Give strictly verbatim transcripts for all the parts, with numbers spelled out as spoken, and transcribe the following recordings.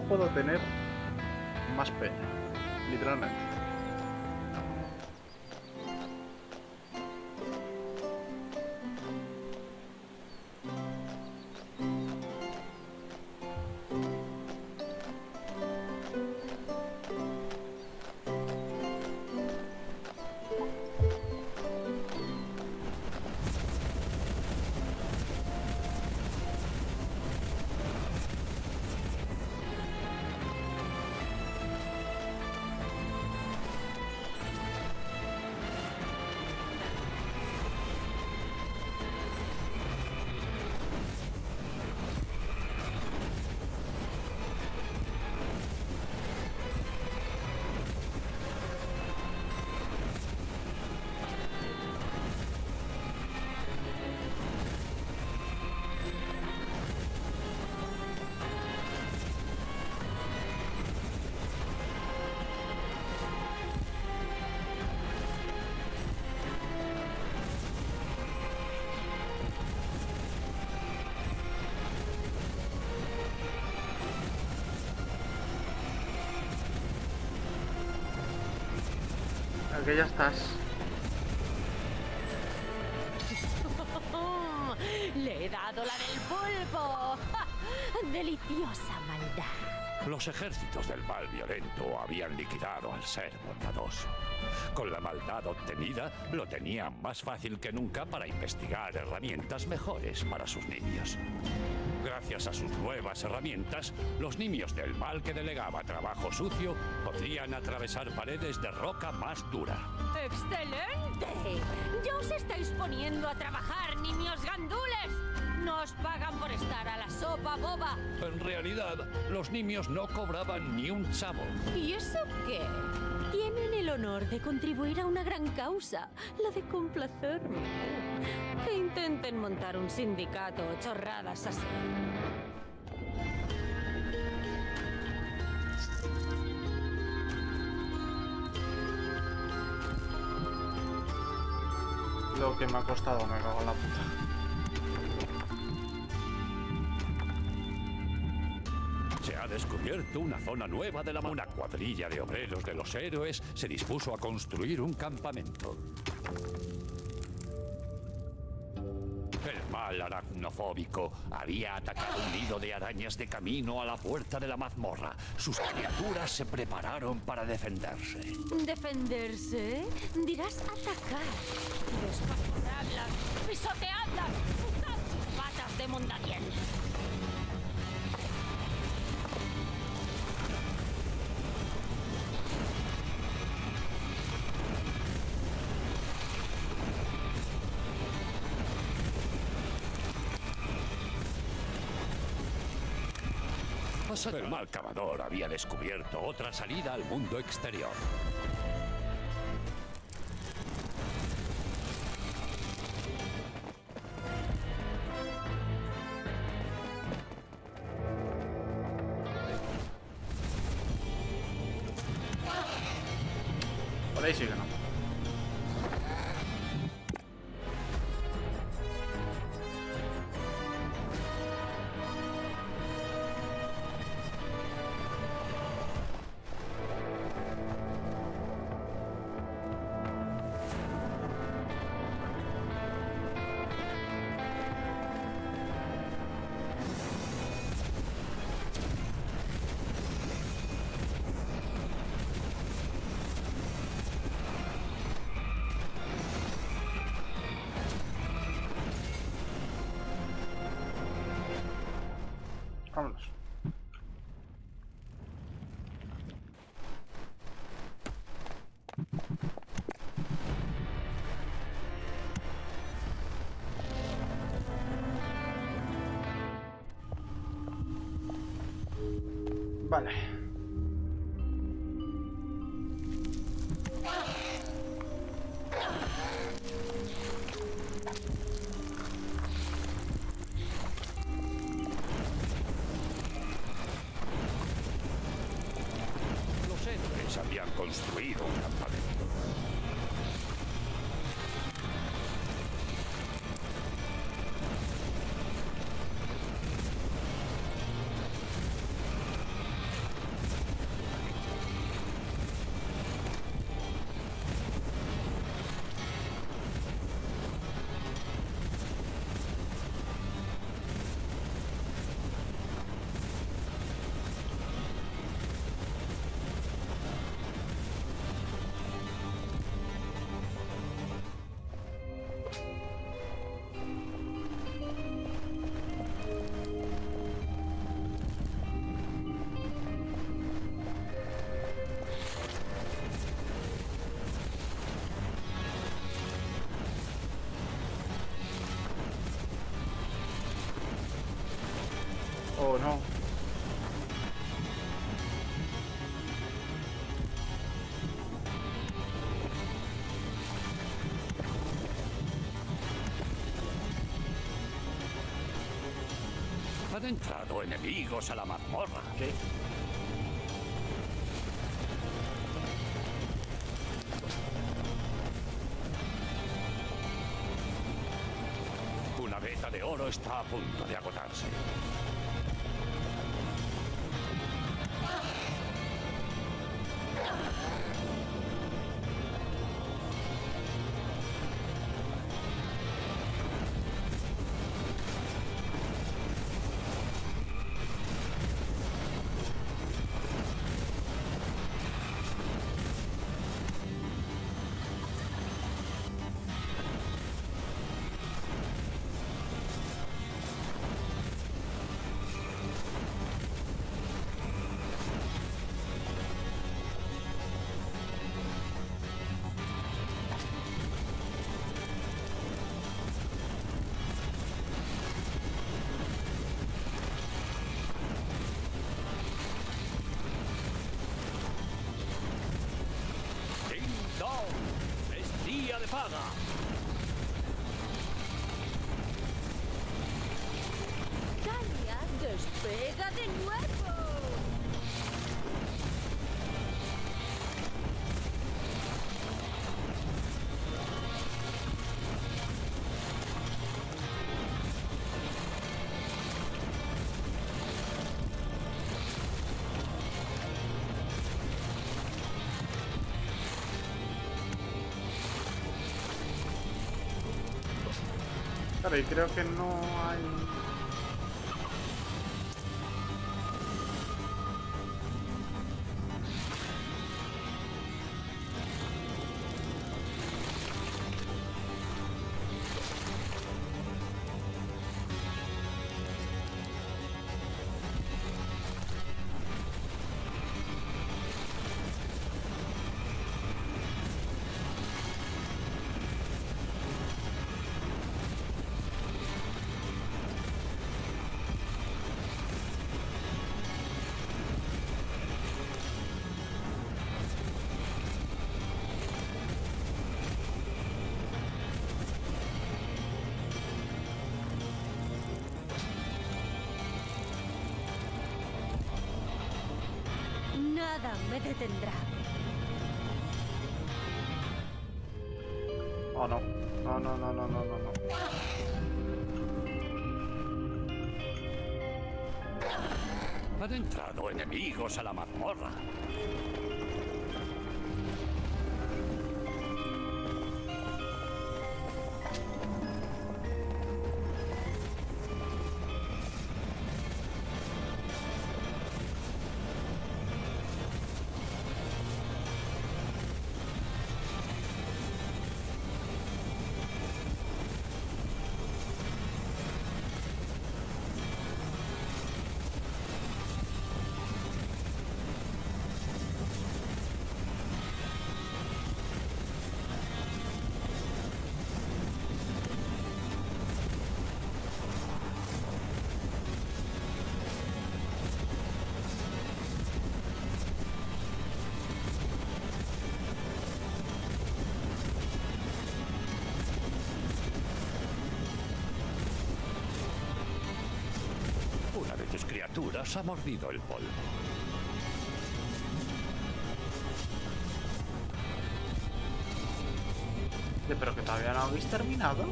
puedo tener más pena, literalmente. Que ya estás. Le he dado la del pulpo. Deliciosa maldad. Los ejércitos del mal violento habían liquidado al ser bondadoso. Con la maldad obtenida, lo tenían más fácil que nunca para investigar herramientas mejores para sus niños. Gracias a sus nuevas herramientas, los niños del mal que delegaba trabajo sucio podrían atravesar paredes de roca más dura. ¡Excelente! Ya os estáis poniendo a trabajar, niños gandules. No os pagan por estar a la sopa boba. En realidad, los niños no cobraban ni un chavo. ¿Y eso qué? Tienen el honor de contribuir a una gran causa, la de complacerme. Que intenten montar un sindicato o chorradas así. Lo que me ha costado, me cago en la puta. Se ha descubierto una zona nueva de la mano. Una cuadrilla de obreros de los héroes se dispuso a construir un campamento. El mal aracnofóbico había atacado un nido de arañas de camino a la puerta de la mazmorra. Sus criaturas se prepararon para defenderse. ¿Defenderse? Dirás atacar. Despatarradlas, pisoteadlas, usad sus patas de mondadientes. El mal cavador había descubierto otra salida al mundo exterior. Por ahí sí que no. Vámonos. Vale. Los héroes habían construido un campamento. o no. Han entrado enemigos a la mazmorra. ¿Qué? Una veta de oro está a punto de agotarse. De paga. Tania despega de nuevo. Claro, y creo que no hay... Nada me detendrá. Oh, no. No, no, no, no, no, no, no. Han entrado enemigos a la mazmorra. Criaturas ha mordido el polvo. ¿Pero que todavía no habéis terminado?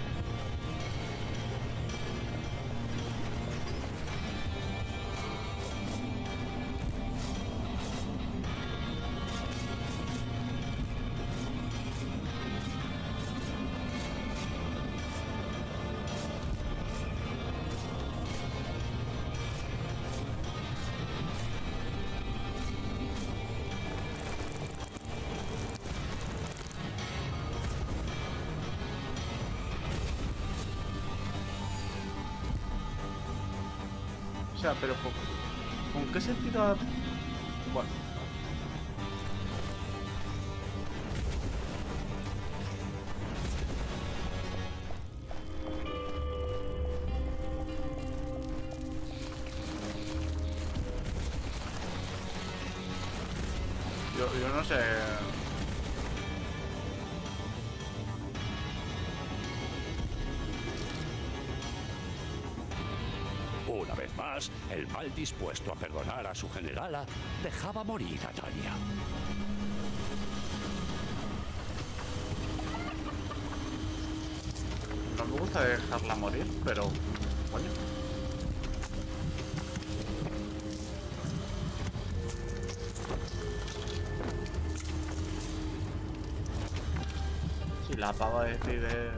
O sea, pero ¿con, ¿con qué sentido? Bueno. Yo, yo no sé... Una vez más, el mal dispuesto a perdonar a su generala dejaba morir a Talia. No me gusta dejarla morir, pero... Coño. Si la pava decide...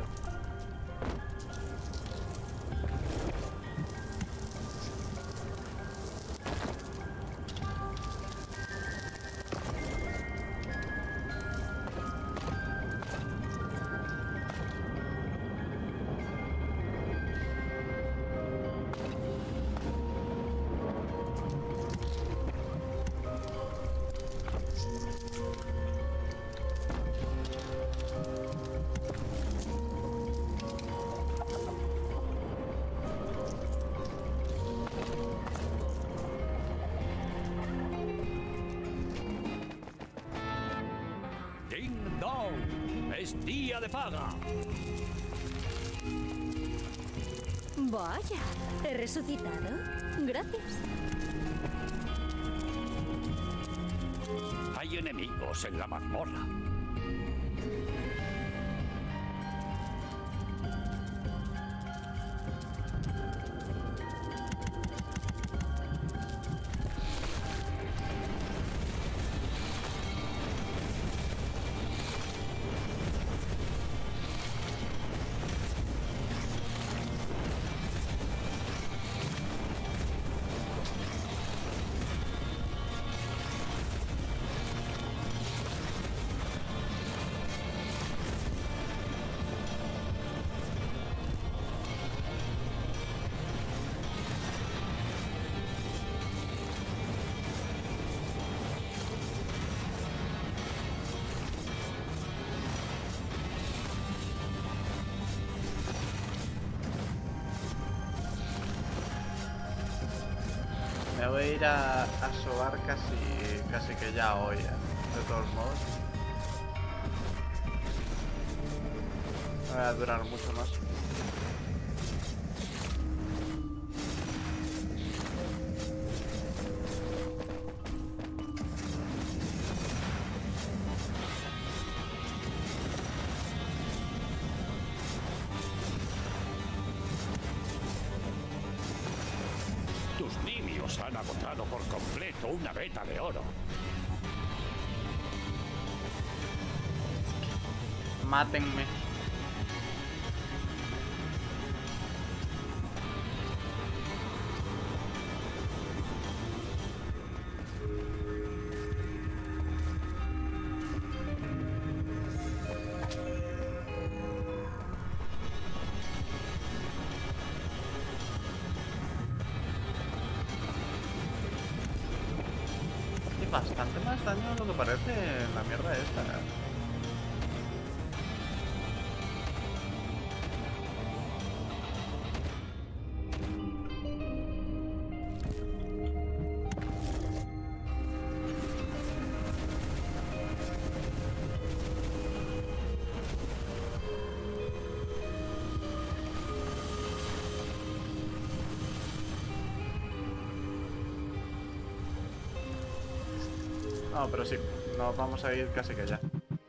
¡Ding dong! ¡Es día de paga! Vaya, ¿he resucitado? Gracias. Hay enemigos en la mazmorra. Me voy a ir a, a sobar casi, casi que ya hoy, ¿eh? De todos modos. No voy a durar mucho más. Tus niños han agotado por completo una veta de oro. Mátenme. Y bastante más daño de lo que parece en la mierda esta, ¿eh? No, pero sí, nos vamos a ir casi que ya.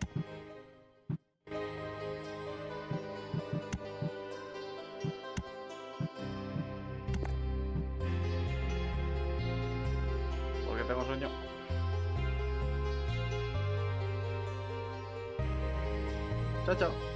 Porque tengo sueño. Chao, chao.